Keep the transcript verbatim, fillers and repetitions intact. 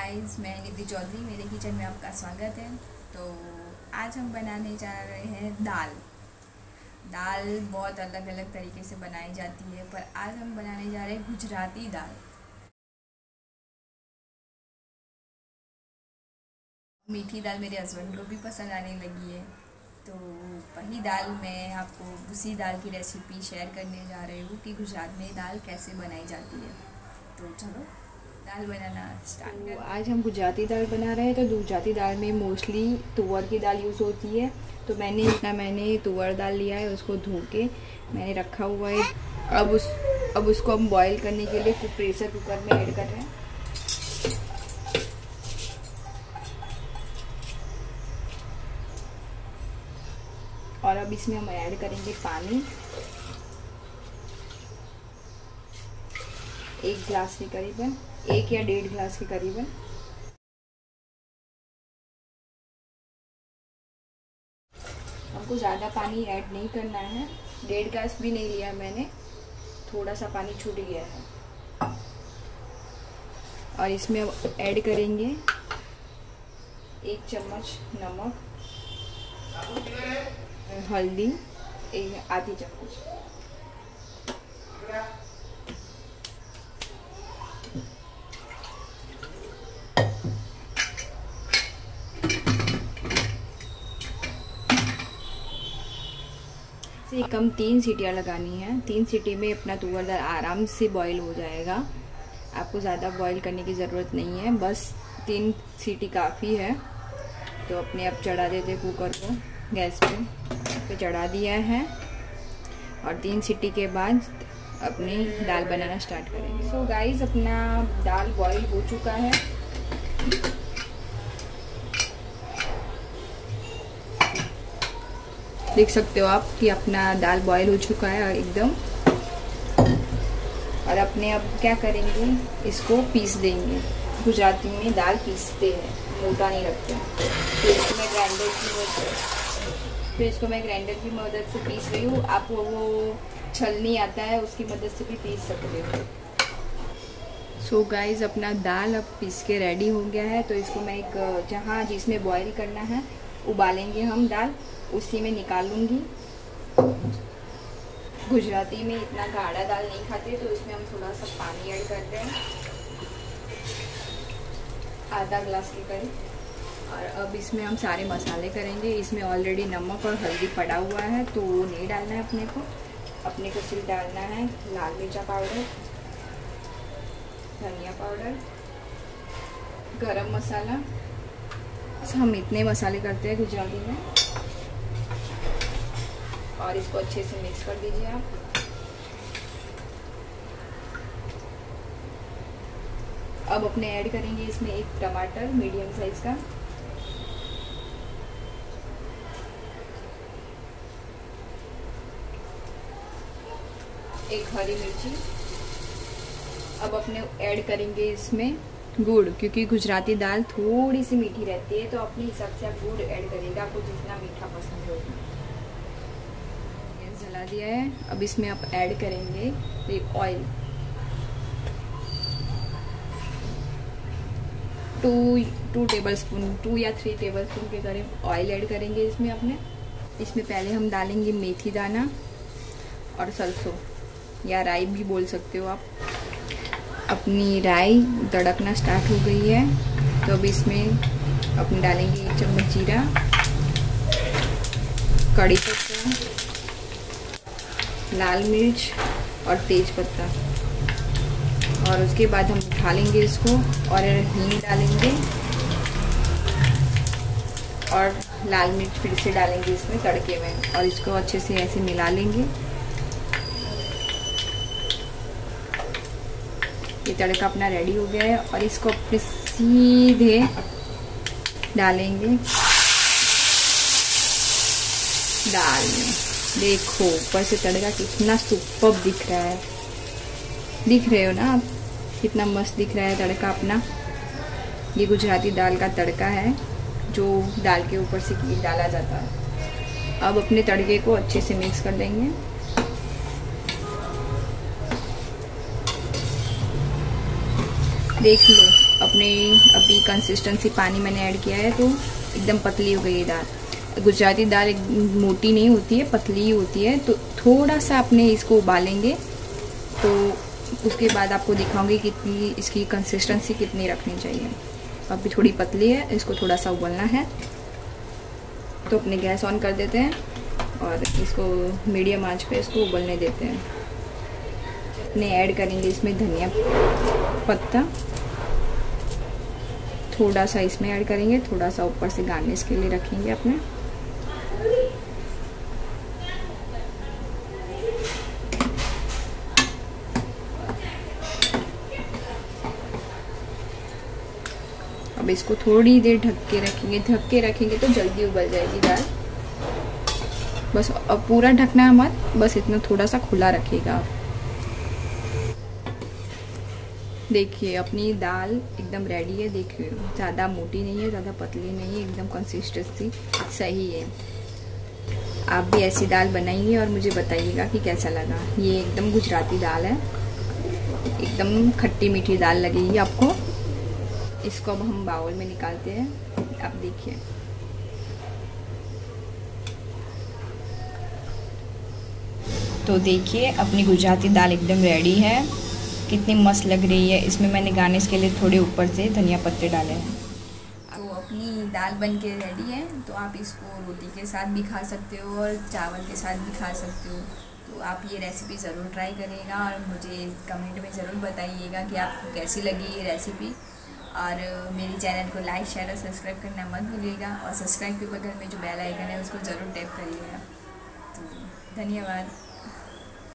Guys, मैं निधि चौधरी, मेरे kitchen में आपका स्वागत है। तो आज हम बनाने जा रहे हैं दाल। दाल बहुत अलग अलग तरीके से बनाई जाती है, पर आज हम बनाने जा रहे हैं गुजराती दाल। मीठी दाल मेरे हस्बैंड को भी पसंद आने लगी है, तो वही दाल मैं आपको उसी दाल की रेसिपी शेयर करने जा रही हूँ कि गुजरात में दाल कैसे बनाई जाती है। तो चलो दाल बनाना स्टार्ट करते हैं। आज हम गुजराती दाल बना रहे हैं। तो गुजराती दाल में मोस्टली तुअर की दाल यूज़ होती है। तो मैंने इतना मैंने तुअर दाल लिया है, उसको धो के मैंने रखा हुआ है। अब उस अब उसको हम बॉईल करने के लिए प्रेशर कुकर में ऐड कर रहे हैं। और अब इसमें हम ऐड करेंगे पानी, एक गिलास के करीबन, एक या डेढ़ गिलास के करीबन। हमको ज़्यादा पानी ऐड नहीं करना है, डेढ़ गिलास भी नहीं लिया मैंने, थोड़ा सा पानी छूट गया है। और इसमें अब ऐड करेंगे एक चम्मच नमक, हल्दी एक आधी चम्मच, से कम तीन सीटियाँ लगानी है। तीन सीटी में अपना तुअर दाल आराम से बॉईल हो जाएगा। आपको ज़्यादा बॉईल करने की ज़रूरत नहीं है, बस तीन सीटी काफ़ी है। तो अपने आप चढ़ा देते कुकर को, गैस पे पे चढ़ा दिया है। और तीन सीटी के बाद अपनी दाल बनाना स्टार्ट करेंगे। सो गाइस, अपना दाल बॉईल हो चुका है। देख सकते हो आप कि अपना दाल बॉईल हो चुका है और एकदम। और अपने अब क्या करेंगे, इसको पीस देंगे। गुजराती में दाल पीसते हैं, मोटा नहीं रखते। तो इसको मैं ग्राइंडर की मदद तो इसको मैं ग्राइंडर की मदद से पीस रही हूँ। आपको वो छलनी आता है, उसकी मदद से भी पीस सकते हो। सो गाइस, अपना दाल अब पीस के रेडी हो गया है। तो इसको मैं एक जहाँ जिसमें बॉईल करना है उबालेंगे हम दाल, उसी में निकाल लूँगी। गुजराती में इतना गाढ़ा दाल नहीं खाते, तो इसमें हम थोड़ा सा पानी ऐड कर रहे हैं, आधा गिलास के करीब। और अब इसमें हम सारे मसाले करेंगे। इसमें ऑलरेडी नमक और हल्दी पड़ा हुआ है, तो वो नहीं डालना है अपने को। अपने को सिर्फ डालना है लाल मिर्चा पाउडर, धनिया पाउडर, गरम मसाला। हम इतने मसाले करते हैं गुजराती में। और इसको अच्छे से मिक्स कर दीजिए आप। अब अपने ऐड करेंगे इसमें एक टमाटर मीडियम साइज का, एक हरी मिर्ची। अब अपने ऐड करेंगे इसमें गुड़, क्योंकि गुजराती दाल थोड़ी सी मीठी रहती है, तो अपने हिसाब से आप गुड़ ऐड करिएगा, आपको जितना मीठा पसंद हो। गैस जला दिया है। अब इसमें आप ऐड करेंगे oil, two two tablespoon two या थ्री टेबल स्पून के करीब ऑयल ऐड करेंगे इसमें अपने। इसमें पहले हम डालेंगे मेथी दाना और सरसों या राई भी बोल सकते हो आप। अपनी राई तड़कना स्टार्ट हो गई है, तो अब इसमें अपने डालेंगे एक चम्मच जीरा, कड़ी पत्ता, लाल मिर्च और तेज पत्ता। और उसके बाद हम उठा लेंगे इसको और हींग डालेंगे और लाल मिर्च फिर से डालेंगे इसमें तड़के में, और इसको अच्छे से ऐसे मिला लेंगे। ये तड़का अपना रेडी हो गया है। और इसको अपने सीधे डालेंगे दाल में। देखो ऊपर से तड़का कितना सुपर्ब दिख रहा है, दिख रहे हो ना आप, कितना मस्त दिख रहा है तड़का अपना। ये गुजराती दाल का तड़का है जो दाल के ऊपर से डाला जाता है। अब अपने तड़के को अच्छे से मिक्स कर देंगे। देख लो अपने अभी कंसिस्टेंसी पानी मैंने ऐड किया है तो एकदम पतली हो गई है दाल। गुजराती दाल एक मोटी नहीं होती है, पतली ही होती है। तो थोड़ा सा अपने इसको उबालेंगे तो उसके बाद आपको दिखाऊंगी कितनी इसकी कंसिस्टेंसी कितनी रखनी चाहिए। अभी थोड़ी पतली है, इसको थोड़ा सा उबलना है। तो अपने गैस ऑन कर देते हैं और इसको मीडियम आंच पे इसको उबलने देते हैं। अपने ऐड करेंगे इसमें धनिया पत्ता, थोड़ा सा इसमें ऐड करेंगे, थोड़ा सा ऊपर से गार्निश के लिए रखेंगे अपने। अब इसको थोड़ी देर ढक के रखेंगे। ढक के रखेंगे तो जल्दी उबल जाएगी दाल। बस अब पूरा ढकना मत, बस इतना थोड़ा सा खुला रखिएगा। देखिए अपनी दाल एकदम रेडी है। देखिए ज़्यादा मोटी नहीं है, ज़्यादा पतली नहीं है, एकदम कंसिस्टेंसी सही है। आप भी ऐसी दाल बनाइए और मुझे बताइएगा कि कैसा लगा। ये एकदम गुजराती दाल है, एकदम खट्टी मीठी दाल लगेगी आपको। इसको अब हम बाउल में निकालते हैं। आप देखिए तो देखिए अपनी गुजराती दाल एकदम रेडी है। कितनी मस्त लग रही है। इसमें मैंने गार्निश के लिए थोड़े ऊपर से धनिया पत्ते डाले हैं। तो अपनी दाल बन के रेडी है। तो आप इसको रोटी के साथ भी खा सकते हो और चावल के साथ भी खा सकते हो। तो आप ये रेसिपी ज़रूर ट्राई करिएगा और मुझे कमेंट में ज़रूर बताइएगा कि आपको कैसी लगी ये रेसिपी। और मेरी चैनल को लाइक शेयर और सब्सक्राइब करना मत भूलिएगा। और सब्सक्राइब के बगल में जो बेल आइकन है उसको ज़रूर टैप करिएगा। तो धन्यवाद।